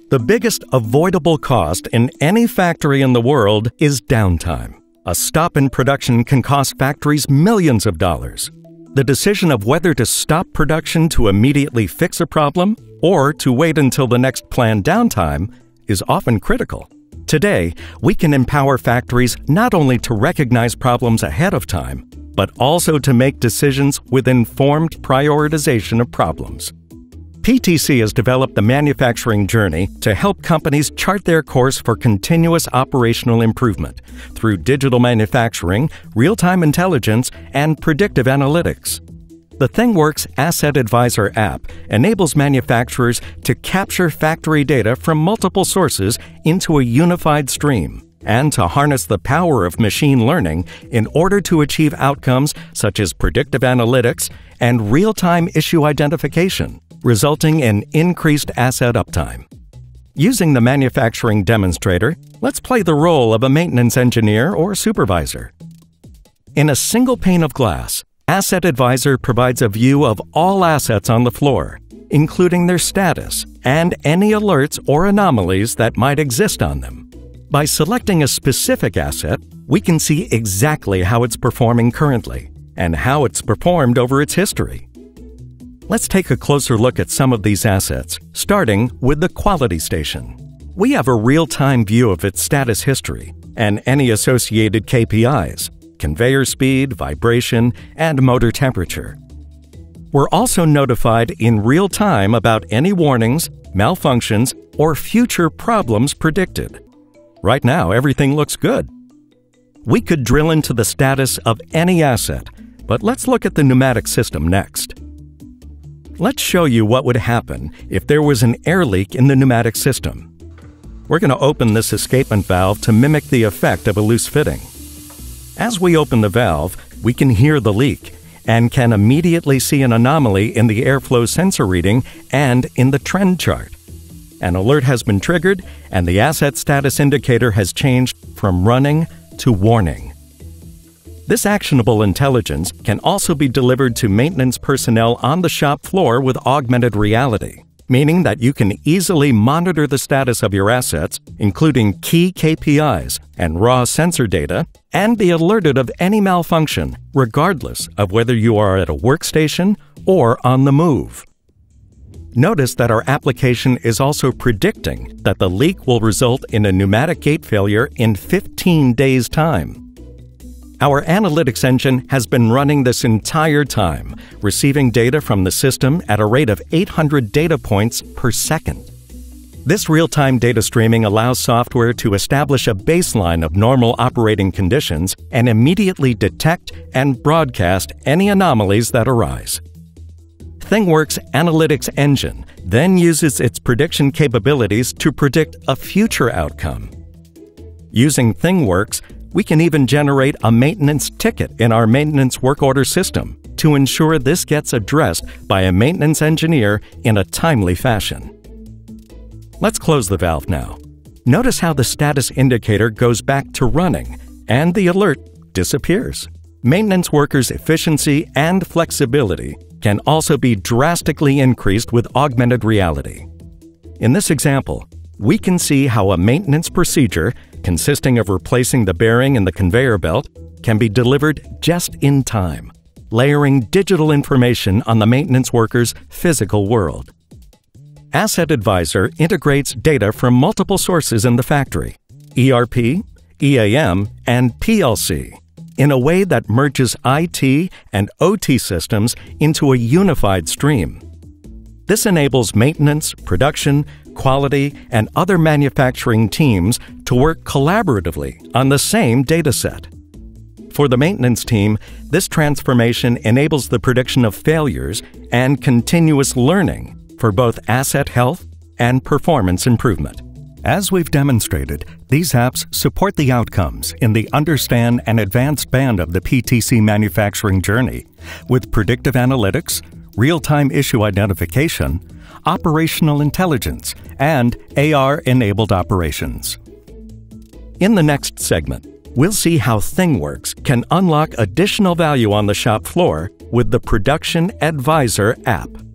The biggest avoidable cost in any factory in the world is downtime. A stop in production can cost factories millions of dollars. The decision of whether to stop production to immediately fix a problem or to wait until the next planned downtime is often critical. Today, we can empower factories not only to recognize problems ahead of time, but also to make decisions with informed prioritization of problems. PTC has developed the manufacturing journey to help companies chart their course for continuous operational improvement through digital manufacturing, real-time intelligence, and predictive analytics. The ThingWorx Asset Advisor app enables manufacturers to capture factory data from multiple sources into a unified stream and to harness the power of machine learning in order to achieve outcomes such as predictive analytics and real-time issue identification, resulting in increased asset uptime. Using the manufacturing demonstrator, let's play the role of a maintenance engineer or supervisor. In a single pane of glass, Asset Advisor provides a view of all assets on the floor, including their status and any alerts or anomalies that might exist on them. By selecting a specific asset, we can see exactly how it's performing currently and how it's performed over its history. Let's take a closer look at some of these assets, starting with the quality station. We have a real-time view of its status history and any associated KPIs, conveyor speed, vibration, and motor temperature. We're also notified in real time about any warnings, malfunctions, or future problems predicted. Right now, everything looks good. We could drill into the status of any asset, but let's look at the pneumatic system next. Let's show you what would happen if there was an air leak in the pneumatic system. We're going to open this escapement valve to mimic the effect of a loose fitting. As we open the valve, we can hear the leak and can immediately see an anomaly in the airflow sensor reading and in the trend chart. An alert has been triggered and the asset status indicator has changed from running to warning. This actionable intelligence can also be delivered to maintenance personnel on the shop floor with augmented reality, meaning that you can easily monitor the status of your assets, including key KPIs and raw sensor data, and be alerted of any malfunction, regardless of whether you are at a workstation or on the move. Notice that our application is also predicting that the leak will result in a pneumatic gate failure in 15 days' time. Our analytics engine has been running this entire time, receiving data from the system at a rate of 800 data points per second. This real-time data streaming allows software to establish a baseline of normal operating conditions and immediately detect and broadcast any anomalies that arise. ThingWorx Analytics Engine then uses its prediction capabilities to predict a future outcome. Using ThingWorx, we can even generate a maintenance ticket in our maintenance work order system to ensure this gets addressed by a maintenance engineer in a timely fashion. Let's close the valve now. Notice how the status indicator goes back to running and the alert disappears. Maintenance workers' efficiency and flexibility can also be drastically increased with augmented reality. In this example, we can see how a maintenance procedure consisting of replacing the bearing in the conveyor belt can be delivered just in time, layering digital information on the maintenance worker's physical world. Asset Advisor integrates data from multiple sources in the factory, ERP, EAM, and PLC, in a way that merges IT and OT systems into a unified stream. This enables maintenance, production, quality, and other manufacturing teams to work collaboratively on the same dataset. For the maintenance team, this transformation enables the prediction of failures and continuous learning for both asset health and performance improvement. As we've demonstrated, these apps support the outcomes in the understand and advanced band of the PTC manufacturing journey with predictive analytics, real-time issue identification, operational intelligence, and AR-enabled operations. In the next segment, we'll see how ThingWorx can unlock additional value on the shop floor with the Production Advisor app.